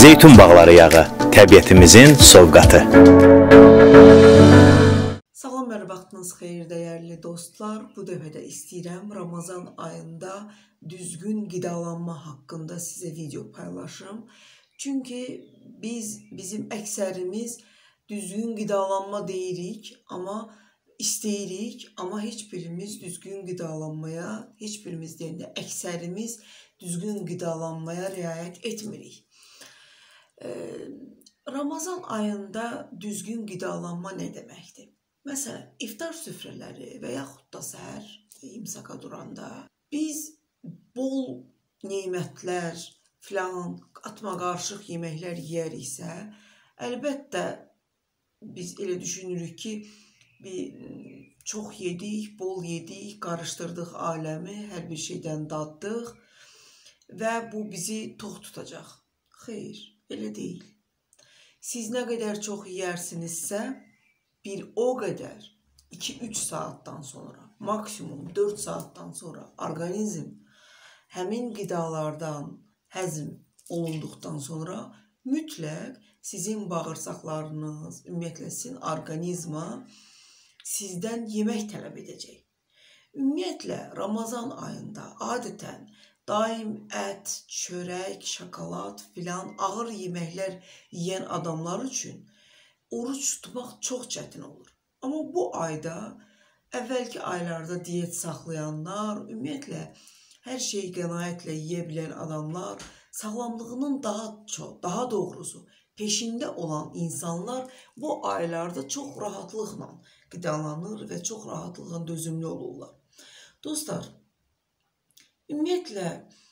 Zeytun bağları yağı, təbiətimizin sovqatı. Salam, hər vaxtınız xeyir dəyərli dostlar. Bu dəfə də istəyirəm Ramazan ayında düzgün qidalanma haqqında sizə video paylaşım. Çünki bizim əksərimiz düzgün qidalanma deyirik, amma istəyirik, amma heç birimiz düzgün qidalanmaya, heç birimiz deyəndə əksərimiz düzgün qidalanmaya riayət etmirik. Ramazan ayında düzgün qidalanma nə deməkdir? Məsələn, iftar süfrələri və yaxud da səhər imsaka duranda biz bol nemətlər filan, atma qarışıq yeməklər yeyəriksə, əlbəttə biz elə düşünürük ki, çox yedik, bol yedik, qarışdırdıq aləmi, hər bir şeydən daddıq və bu bizi tox tutacaq. Xeyr, elə deyil. Siz nə qədər çox yeyərsinizsə, bir o qədər 2-3 saatdan sonra, maksimum 4 saatdan sonra orqanizm həmin qidalardan həzm olunduqdan sonra mütləq sizin bağırsaqlarınız, ümumiyyətlə sizin orqanizma sizdən yemək tələb edəcək. Ümumiyyətlə, Ramazan ayında adətən daim ət, çörək, şokolad filan ağır yeməklər yeyən adamlar üçün oruç tutmaq çox çətin olur. Amma bu ayda, əvvəlki aylarda diyet saxlayanlar, ümumiyyətlə, hər şeyi qənaətlə yeyə bilən adamlar, sağlamlığının daha doğrusu, peşində olan insanlar bu aylarda çox rahatlıqla qidalanır və çox rahatlıqla dözümlü olurlar. Dostlar, ümumiyyətlə,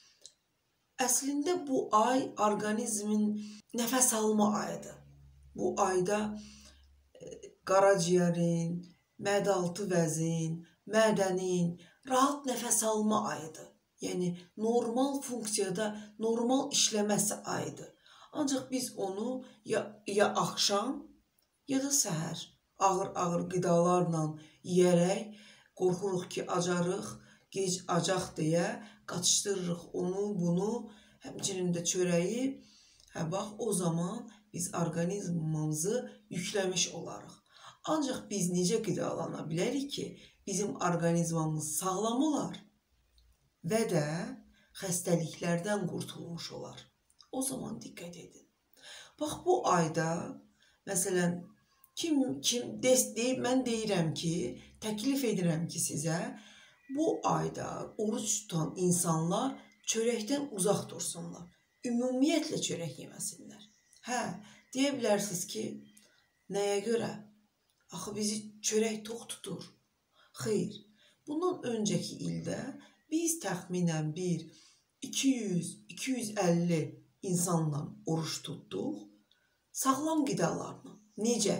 əslində bu ay orqanizmin nəfəs alma ayıdır. Bu ayda qaraciyərin, mədaltı vəzin, mədənin rahat nəfəs alma ayıdır. Yəni, normal funksiyada, normal işləməsi ayıdır. Ancaq biz onu ya axşam, ya da səhər ağır qidalarla yeyərək, qorxuruq ki, acarıq, gec acaq deyə qaçışdırırıq onu, bunu, həmçinin də çörəyi. Bax, o zaman biz orqanizmimizi yükləmiş olarıq. Ancaq biz necə qidalana bilərik ki, bizim orqanizmimiz sağlam olar və də xəstəliklərdən qurtulmuş olar. O zaman diqqət edin. Bax, bu ayda, məsələn, mən deyirəm ki, təklif edirəm ki, sizə, bu ayda oruç tutan insanlar çörəkdən uzaq dursunlar. Ümumiyyətlə çörək yeməsinlər. Deyə bilərsiniz ki, nəyə görə? Axı bizi çörək tox tutur. Xeyr, bundan öncəki ildə biz təxminən 200-250 insanla oruç tutduq, sağlam qidalarla. Necə?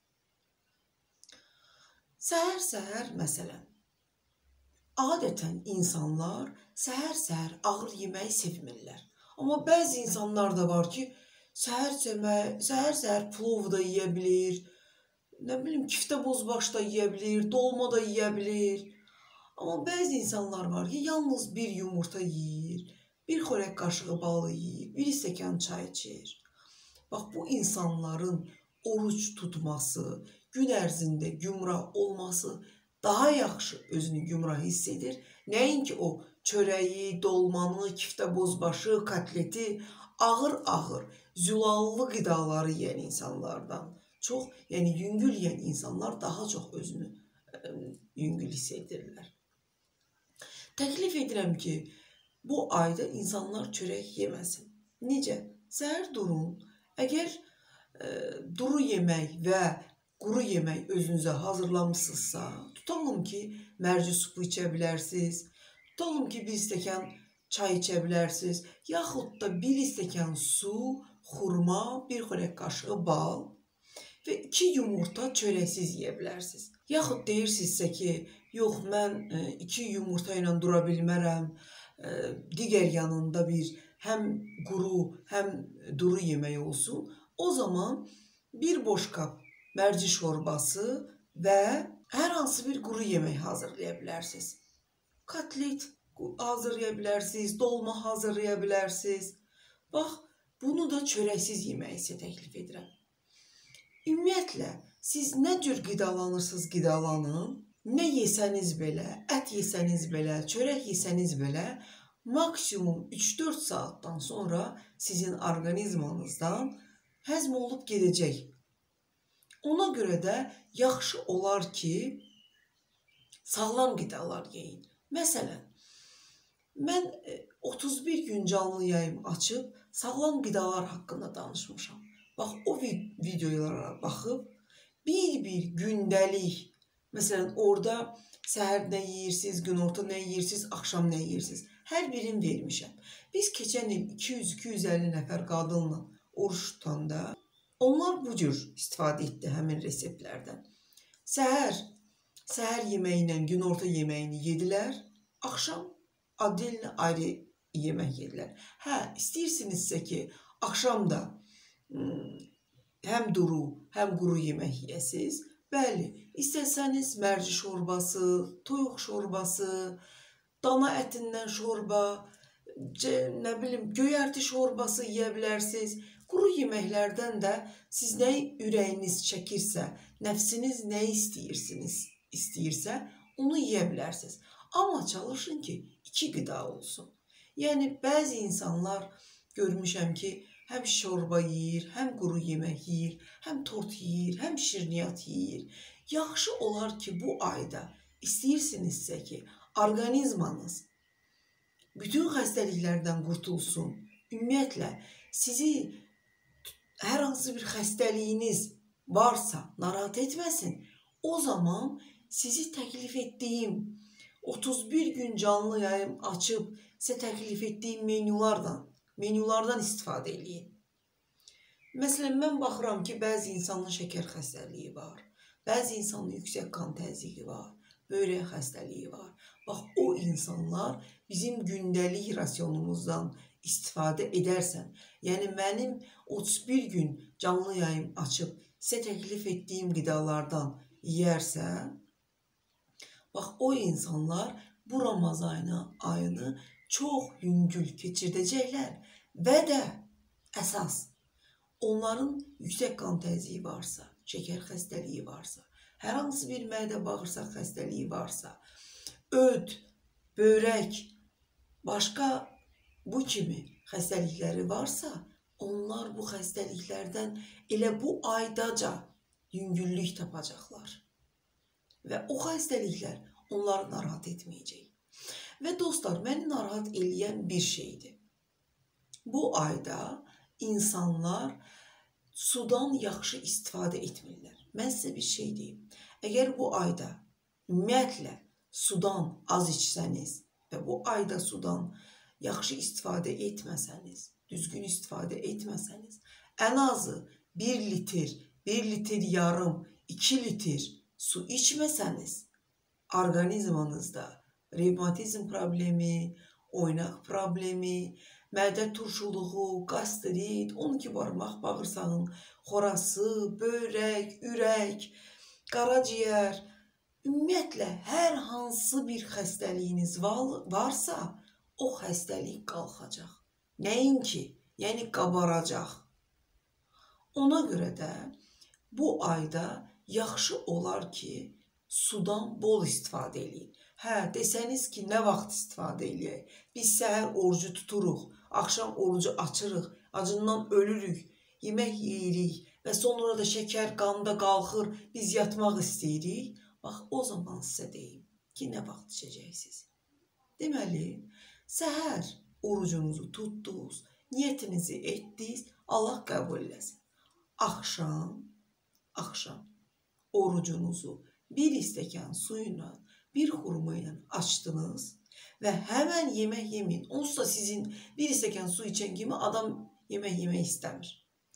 Səhər-səhər, məsələn, adətən insanlar səhər-səhər ağır yeməyi sevmirlər. Amma bəzi insanlar da var ki, səhər-səhər plov da yeyə bilir, nə bilim, kiftə bozbaş da yeyə bilir, dolma da yeyə bilir. Amma bəzi insanlar var ki, yalnız bir yumurta yeyir, bir xörək qaşığı balı yeyir, bir stəkan çay içir. Bax, bu insanların oruç tutması, gün ərzində gümrah olması daha yaxşı özünü gümrah hiss edir. Nəinki o çörəyi, dolmanı, kiftə bozbaşı, kotleti, ağır, zülallı qidaları yeyən insanlardan çox, yəni yüngül yeyən insanlar daha çox özünü yüngül hiss edirlər. Təklif edirəm ki, bu ayda insanlar çörək yeməsin. Necə? Səhər durun, əgər duru yemək və quru yemək özünüzə hazırlamışsınızsa, tutalım ki, mərci supu içə bilərsiniz, tutalım ki, bir stəkan çay içə bilərsiniz, yaxud da bir stəkan su, xurma, bir xörək qaşığı bal və 2 yumurta çörəksiz yeyə bilərsiniz. Yaxud deyirsinizsə ki, yox, mən 2 yumurta ilə dura bilmərəm, digər yanında bir həm quru, həm duru yemək olsun, o zaman bir boş qab mərci şorbası və hər hansı bir quru yemək hazırlaya bilərsiniz. Kotlet hazırlaya bilərsiniz, dolma hazırlaya bilərsiniz. Bax, Bunu da çörəksiz yeməyi sizə təklif edirəm. Ümumiyyətlə, siz nə cür qidalanırsınız qidalanın, nə yesəniz belə, ət yesəniz belə, çörək yesəniz belə, maksimum 3-4 saatdan sonra sizin orqanizmanızdan həzm olub gedəcək. Ona görə də yaxşı olar ki, sağlam qidalar yeyin. Məsələn, mən 31 gün canlı yayım açıb sağlam qidalar haqqında danışmışam. Bax, o videolara baxıb, bir gündəlik, məsələn, orada səhər nə yeyirsiniz, günorta nə yeyirsiniz, axşam nə yeyirsiniz, hər birini vermişəm. Biz keçən il 200-250 nəfər qadınla oruç tutanda, onlar bu cür istifadə etdi həmin reseptlərdən. Səhər yeməyi ilə günorta yeməyini yedilər, axşam adillə ayrı yemək yedilər. İstəyirsinizsə ki, axşam da həm duru, həm quru yemək yiyəsiz. Bəli, istəsəniz mərci şorbası, toyuq şorbası, dana ətindən şorba, nə bilim, göyərti şorbası yeyə bilərsiniz. Quru yeməklərdən də siz nə ürəyiniz çəkirsə, nəfsiniz nə istəyirsə, onu yeyə bilərsiniz. Amma çalışın ki, 2 qida olsun. Yəni, bəzi insanlar görmüşəm ki, həm şorba yeyir, həm quru yemək yeyir, həm tort yeyir, həm şirniyyat yeyir. Yaxşı olar ki, bu ayda istəyirsinizsə ki, orqanizmanız bütün xəstəliklərdən qurtulsun. Ümumiyyətlə, sizi hər hansı bir xəstəliyiniz varsa, narahat etməsin. O zaman sizi təklif etdiyim 31 gün canlı yayım açıb sizə təklif etdiyim menyulardan istifadə edin. Məsələn, mən baxıram ki, bəzi insanın şəkər xəstəliyi var, bəzi insanın yüksək qan təzyiqi var, böyrək xəstəliyi var. Bax, o insanlar bizim gündəlik rasionumuzdan istifadə edərsən, yəni mənim 31 gün canlı yayım açıb sizə təklif etdiyim qidalardan yeyərsə, bax, o insanlar bu Ramazan ayını çox yüngül keçirdəcəklər və də əsas, onların yüksək qan təzyiqi varsa, şəkər xəstəliyi varsa, hər hansı bir mədə-bağırsaq xəstəliyi varsa, öd, börək, başqa bu kimi xəstəlikləri varsa, onlar bu xəstəliklərdən elə bu aydaca yüngüllük tapacaqlar. Və o xəstəliklər onları narahat etməyəcək. Və dostlar, məni narahat eləyən bir şeydir. Bu ayda insanlar sudan yaxşı istifadə etmirlər. Mən sizə bir şey deyim. Əgər bu ayda ümumiyyətlə sudan az içsəniz və bu ayda sudan yaxşı istifadə etməsəniz, düzgün istifadə etməsəniz, ən azı 1 litr, 1 litr yarım, 2 litr su içməsəniz, orqanizmanızda revmatizm problemi, oynaq problemi, mədə turşuluğu, qastrit, 12 barmaq bağırsağın xorası, börək, ürək, qaraciyər, ümumiyyətlə hər hansı bir xəstəliyiniz varsa, o xəstəlik qalxacaq. Nəinki, yəni qabaracaq. Ona görə də bu ayda yaxşı olar ki, sudan bol istifadə edin. Desəniz ki, nə vaxt istifadə edək? Biz səhər orucu tuturuq, axşam orucu açırıq, acından ölürük, yemək yeyirik və sonra da şəkər qanda qalxır, biz yatmaq istəyirik. Bax, o zaman sizə deyim ki, nə vaxt içəcəksiniz? Deməli, səhər orucunuzu tutdunuz, niyyətinizi etdiniz, Allah qəbul eləsin. Axşam orucunuzu bir stəkan suyla, bir xurma ilə açdınız və həmən yemək yeməyin. Onsuz da sizin bir stəkan su içən kimi adam yemək yemək istəmir.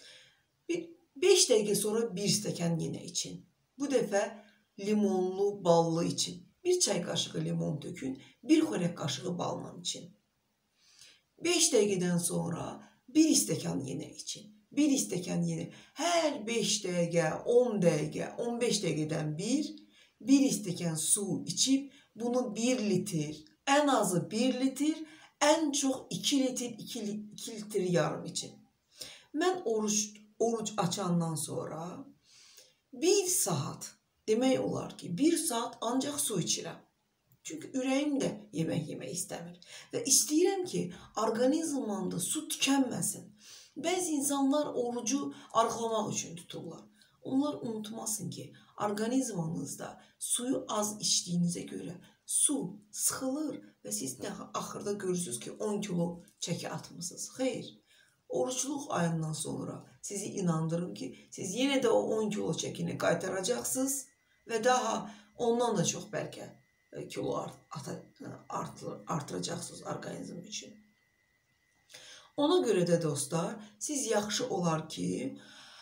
5 dəqiqə sonra bir stəkan yenə için. Bu dəfə limonlu, ballı için. 1 çay qaşığı limon tökün, 1 xörək qaşığı balla için. 5 dəqiqədən sonra 1 stəkan yenə için. 1 stəkan yenə. Hər 5 dəqiqə, 10 dəqiqə, 15 dəqiqədən bir stəkan su içib, bunu 1 litr, ən azı 1 litr, ən çox 2 litr, 2 litr yarım için. Mən oruç açandan sonra 1 saat, demək olar ki, 1 saat ancaq su içirəm. Çünki ürəyim də yemək yemək istəmir. Və istəyirəm ki, orqanizmimdə su tükənməsin. Bəzi insanlar orucu arıqlamaq üçün tuturlar. Onlar unutmasın ki, orqanizminizdə suyu az içdiyinizə görə su sıxılır və siz axırda görürsünüz ki, 10 kilo çəki atmışsınız. Xeyr, oruçluq ayından sonra sizi inandırım ki, siz yenə də o 10 kilo çəkini qaytaracaqsınız və daha ondan da çox bəlkə kilo artıracaqsınız orqanizm üçün. Ona görə də dostlar, siz yaxşı olar ki,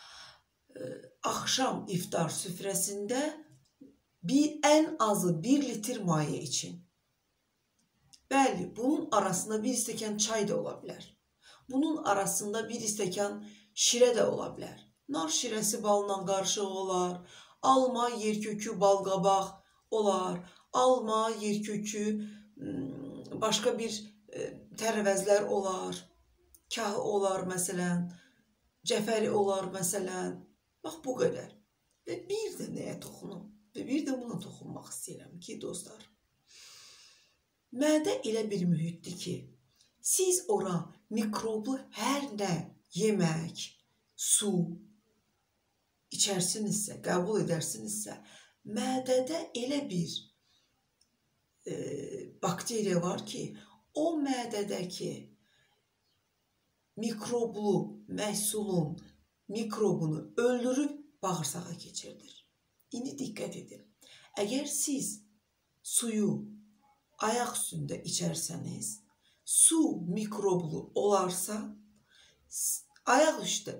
axşam iftar süfrəsində ən azı 1 litr maye için. Bəli, bunun arasında 1 stəkan çay da ola bilər. Bunun arasında 1 stəkan şirə də ola bilər. Nar şirəsi balla qarışıq olar, alma, yerkökü, balqabaq olar, alma, yerkökü, başqa bir tərəvəzlər olar, kahı olar məsələn, cəfəri olar məsələn. Bax, bu qədər. Və bir də nəyə toxunum? Və bir də buna toxunmaq istəyirəm ki, dostlar, mədə elə bir mühitdir ki, siz ora mikroblu hər nə yemək, su içərsinizsə, qəbul edərsinizsə, mədədə elə bir bakteriya var ki, o mədədəki mikroblu məhsulun mikrobunu öldürüb bağırsağa keçirdir. İndi diqqət edin. Əgər siz suyu ayaq üstündə içərsəniz, su mikroblu olarsa, ayaq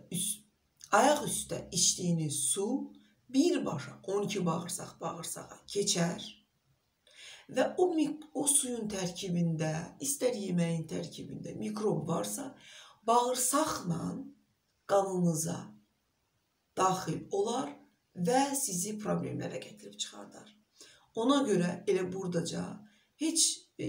üstə içdiyiniz su birbaşa 12 bağırsağa keçər və o suyun tərkibində, istər yeməyin tərkibində mikrob varsa, bağırsaqla qanınıza daxil olar və sizi problemlərə gətirib çıxardar. Ona görə elə buradaca heç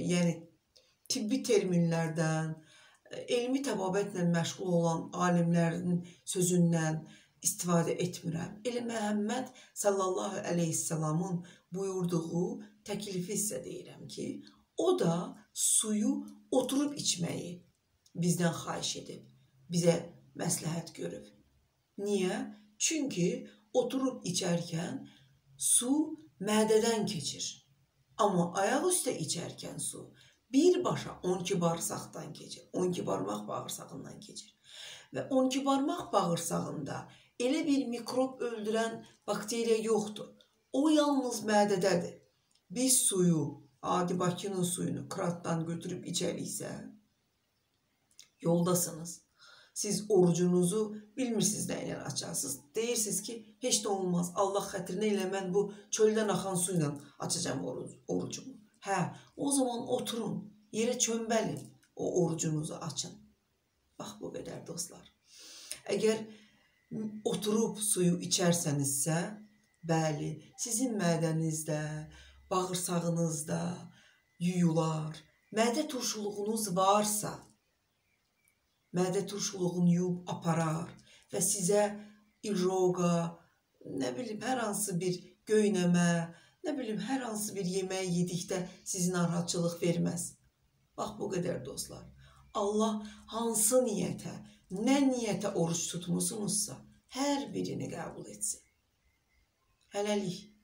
tibbi terminlərdən, elmi təbabətlə məşğul olan alimlərin sözündən istifadə etmirəm. Elə Məhəmməd sallallahu əleyhissalamın buyurduğu təklifi isə deyirəm ki, o da suyu oturub içməyi bizdən xahiş edib, bizə məsləhət görüb. Niyə? Çünki oturub içərkən su mədədən keçir. Amma ayaq üstə içərkən su birbaşa 12 bağırsaqdan keçir. 12 barmaq bağırsağından keçir. Və 12 barmaq bağırsağında elə bir mikrob öldürən bakteriya yoxdur. O yalnız mədədədir. Biz suyu, adi Bakının suyunu kratdan götürüb içəriksə, yoldasınız. Siz orucunuzu bilmirsiniz nə ilə açarsınız. Deyirsiniz ki, heç də olmaz. Allah xətrinə ilə mən bu çöldən axan su ilə açacağım orucumu. Hə, o zaman oturun, yerə çömbəlin, o orucunuzu açın. Bax, bu qədər dostlar. Əgər oturub suyu içərsənizsə, bəli, sizin mədənizdə, bağırsağınızda yuyular, mədə turşuluğunuz varsa, mədə turşuluğunu yuyub aparar və sizə iroqa, hər hansı bir göynəmə, hər hansı bir yemək yedikdə sizin narahatçılıq verməz. Bax, bu qədər dostlar. Allah hansı niyyətə, nə niyyətə oruç tutmusunuzsa, hər birini qəbul etsin. Hələlik.